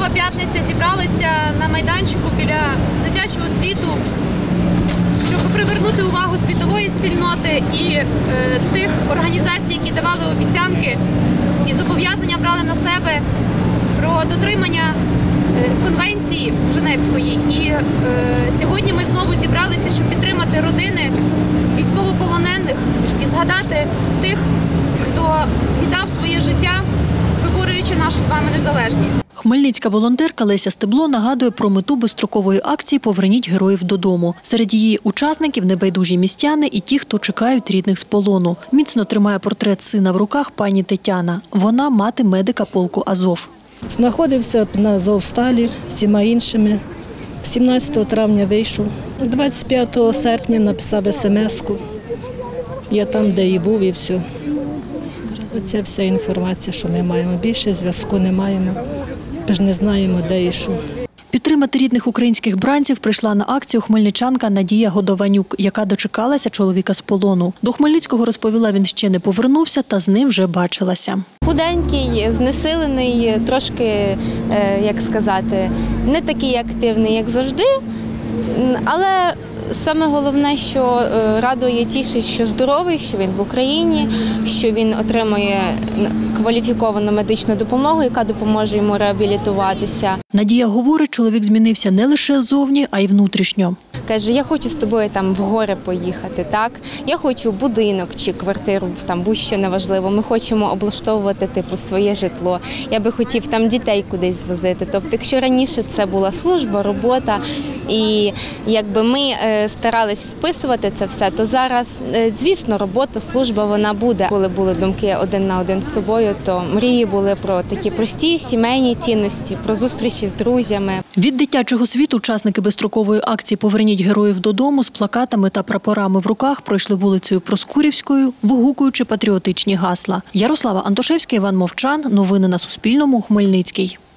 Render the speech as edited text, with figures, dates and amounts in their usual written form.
Чергова п'ятниця зібралися на майданчику біля дитячого світу, щоб привернути увагу світової спільноти і тих організацій, які давали обіцянки і зобов'язання брали на себе про дотримання конвенції Женевської. І сьогодні ми знову зібралися, щоб підтримати родини військовополонених і згадати тих, хто віддав своє життя, виборюючи нашу з вами незалежність. Хмельницька волонтерка Леся Стебло нагадує про мету безстрокової акції «Поверніть героїв додому». Серед її учасників небайдужі містяни і ті, хто чекають рідних з полону. Міцно тримає портрет сина в руках пані Тетяна. Вона мати медика полку «Азов». Знаходився на Азовсталі з всіма іншими. 17 травня вийшов. 25 серпня написав смс-ку. Я там, де і був, і все. Оце вся інформація, що ми маємо. Більше зв'язку не маємо. Ми ж не знаємо, де і що. Підтримати рідних українських бранців прийшла на акцію хмельничанка Надія Годованюк, яка дочекалася чоловіка з полону. До Хмельницького, розповіла, він ще не повернувся, та з ним вже бачилася. Худенький, знесилений, трошки, як сказати, не такий активний, як завжди, але саме головне, що радує, тішить, що здоровий, що він в Україні, що він отримує кваліфіковану медичну допомогу, яка допоможе йому реабілітуватися. Надія говорить, чоловік змінився не лише зовні, а й внутрішньо. Каже, я хочу з тобою там в гори поїхати, так? Я хочу будинок чи квартиру, там будь-що неважливо. Ми хочемо облаштовувати своє житло. Я би хотів там дітей кудись звозити. Тобто, якщо раніше це була служба, робота, і якби ми старались вписувати це все, то зараз, звісно, робота, служба, вона буде. Коли були думки один на один з собою, то мрії були про такі прості сімейні цінності, про зустрічі з друзями. Від дитячого світу учасники безстрокової акції «Поверніть героїв додому» з плакатами та прапорами в руках пройшли вулицею Проскурівською, вигукуючи патріотичні гасла. Ярослава Антошевська, Іван Мовчан. Новини на Суспільному. Хмельницький.